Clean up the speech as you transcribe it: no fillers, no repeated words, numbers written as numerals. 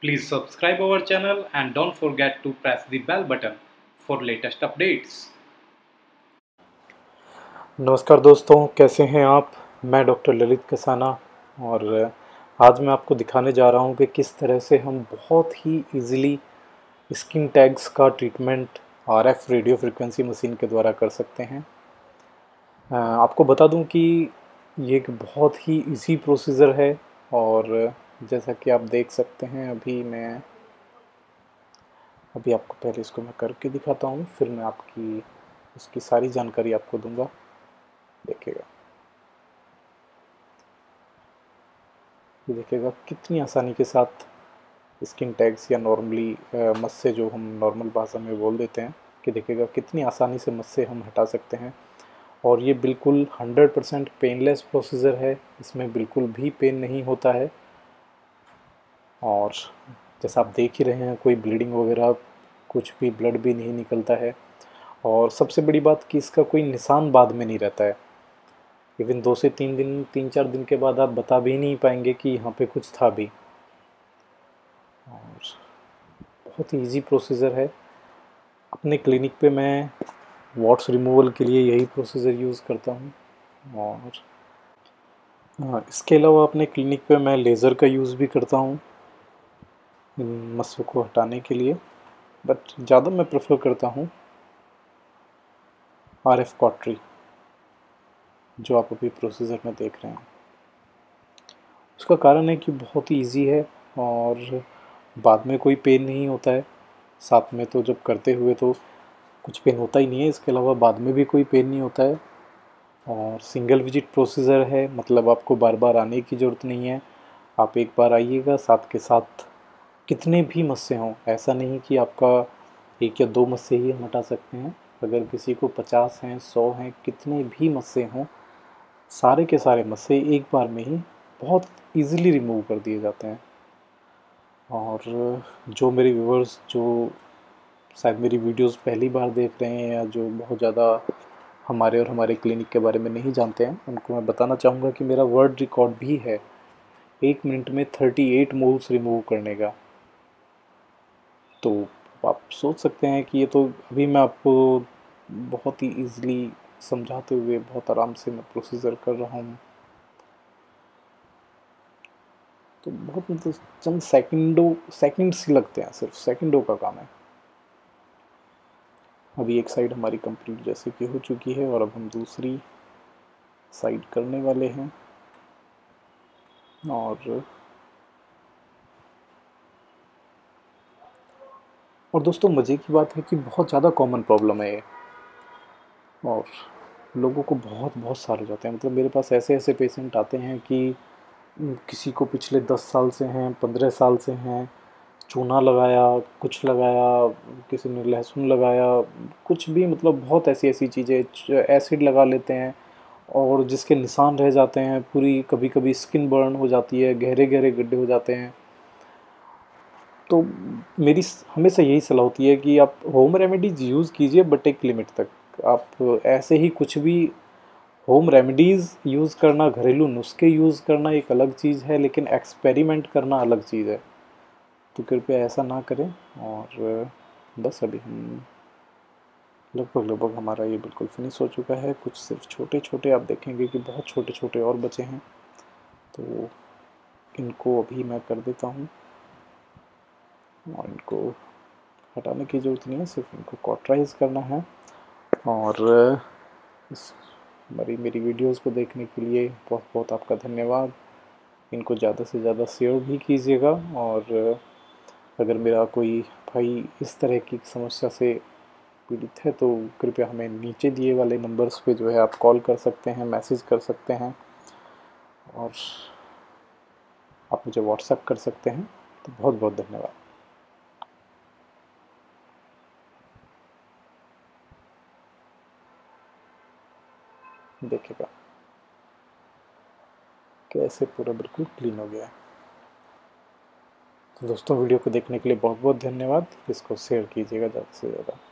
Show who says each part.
Speaker 1: Please subscribe our channel and don't forget to press the bell button for latest updates.
Speaker 2: नमस्कार दोस्तों, कैसे हैं आप। मैं डॉक्टर ललित कसाना और आज मैं आपको दिखाने जा रहा हूं कि किस तरह से हम बहुत ही इजीली स्किन टैग्स का treatment RF radio frequency machine के द्वारा कर सकते हैं। आपको बता दूं कि ये एक बहुत ही इजी प्रोसीजर है और जैसा कि आप देख सकते हैं अभी आपको पहले इसको मैं करके दिखाता हूं, फिर मैं आपकी उसकी सारी जानकारी आपको दूंगा। देखिएगा, ये देखिएगा कितनी आसानी के साथ स्किन टैग्स या नॉर्मली मस्से जो हम नॉर्मल भाषा में बोल देते हैं, कि देखिएगा कितनी आसानी से मस्से हम हटा सकते हैं। और ये बिल्कुल 100% पेनलेस प्रोसीजर है, इसमें बिल्कुल भी पेन नहीं होता है। और जैसा आप देख ही रहे हैं, कोई ब्लीडिंग वगैरह कुछ भी ब्लड भी नहीं निकलता है। और सबसे बड़ी बात कि इसका कोई निशान बाद में नहीं रहता है। इवन 2 से 3 दिन के बाद आप बता भी नहीं पाएंगे कि यहाँ पे कुछ था भी। और बहुत ही इजी प्रोसीजर है। अपने क्लिनिक पे मैं वॉट्स रिमूवल के लिए यही प्रोसीजर यूज़ करता हूँ। और इसके अलावा अपने क्लिनिक पे मैं लेज़र का यूज़ भी करता हूँ इन मस्सों को हटाने के लिए, बट ज़्यादा मैं प्रेफर करता हूँ आरएफ कॉटरी, जो आप अभी प्रोसीजर में देख रहे हैं। उसका कारण है कि बहुत ही इजी है और बाद में कोई पेन नहीं होता है। साथ में तो जब करते हुए तो कुछ पेन होता ही नहीं है, इसके अलावा बाद में भी कोई पेन नहीं होता है। और सिंगल विजिट प्रोसीजर है, मतलब आपको बार बार आने की ज़रूरत नहीं है। आप एक बार आइएगा, साथ के साथ कितने भी मस्से हों, ऐसा नहीं कि आपका 1 या 2 मस्से ही हम हटा सकते हैं। अगर किसी को 50 हैं, 100 हैं, कितने भी मस्से हों, सारे के सारे मस्से एक बार में ही बहुत इजीली रिमूव कर दिए जाते हैं। और जो मेरे व्यूअर्स जो शायद मेरी वीडियोस पहली बार देख रहे हैं या जो बहुत ज़्यादा हमारे और हमारे क्लिनिक के बारे में नहीं जानते हैं, उनको मैं बताना चाहूँगा कि मेरा वर्ल्ड रिकॉर्ड भी है 1 मिनट में 38 मोल्स रिमूव करने का। तो आप सोच सकते हैं कि ये तो अभी मैं आपको बहुत ही ईज़िली समझाते हुए बहुत आराम से मैं प्रोसीजर कर रहा हूँ। तो बहुत मतलब चंद सेकंड्स ही लगते हैं, सिर्फ सेकंडों का काम है। अभी एक साइड हमारी कंप्लीट जैसे कि हो चुकी है और अब हम दूसरी साइड करने वाले हैं। और दोस्तों, मज़े की बात है कि बहुत ज़्यादा कॉमन प्रॉब्लम है ये, और लोगों को बहुत बहुत सारे जाते हैं। मतलब मेरे पास ऐसे ऐसे पेशेंट आते हैं कि किसी को पिछले 10 साल से हैं, 15 साल से हैं, चूना लगाया, कुछ लगाया, किसी ने लहसुन लगाया, कुछ भी, मतलब बहुत ऐसी ऐसी चीज़ें, एसिड लगा लेते हैं और जिसके निशान रह जाते हैं। पूरी कभी कभी स्किन बर्न हो जाती है, गहरे गहरे गड्ढे हो जाते हैं। तो मेरी हमेशा यही सलाह होती है कि आप होम रेमेडीज़ यूज़ कीजिए, बट एक लिमिट तक। आप ऐसे ही कुछ भी होम रेमेडीज़ यूज़ करना, घरेलू नुस्खे यूज़ करना एक अलग चीज़ है, लेकिन एक्सपेरिमेंट करना अलग चीज़ है। तो कृपया ऐसा ना करें। और बस अभी हम लगभग हमारा ये बिल्कुल फिनिश हो चुका है। कुछ सिर्फ छोटे छोटे आप देखेंगे कि बहुत छोटे छोटे और बचे हैं, तो इनको अभी मैं कर देता हूँ। और इनको हटाने की ज़रूरत नहीं है, सिर्फ इनको कॉटराइज़ करना है। और इस मेरी वीडियोस को देखने के लिए बहुत बहुत आपका धन्यवाद। इनको ज़्यादा से ज़्यादा शेयर भी कीजिएगा। और अगर मेरा कोई भाई इस तरह की समस्या से पीड़ित है, तो कृपया हमें नीचे दिए वाले नंबर्स पे जो है आप कॉल कर सकते हैं, मैसेज कर सकते हैं, और आप मुझे व्हाट्सएप कर सकते हैं। तो बहुत बहुत धन्यवाद। देखिएगा कैसे पूरा बिल्कुल क्लीन हो गया है। तो दोस्तों, वीडियो को देखने के लिए बहुत बहुत धन्यवाद। इसको शेयर कीजिएगा ज़्यादा से ज़्यादा।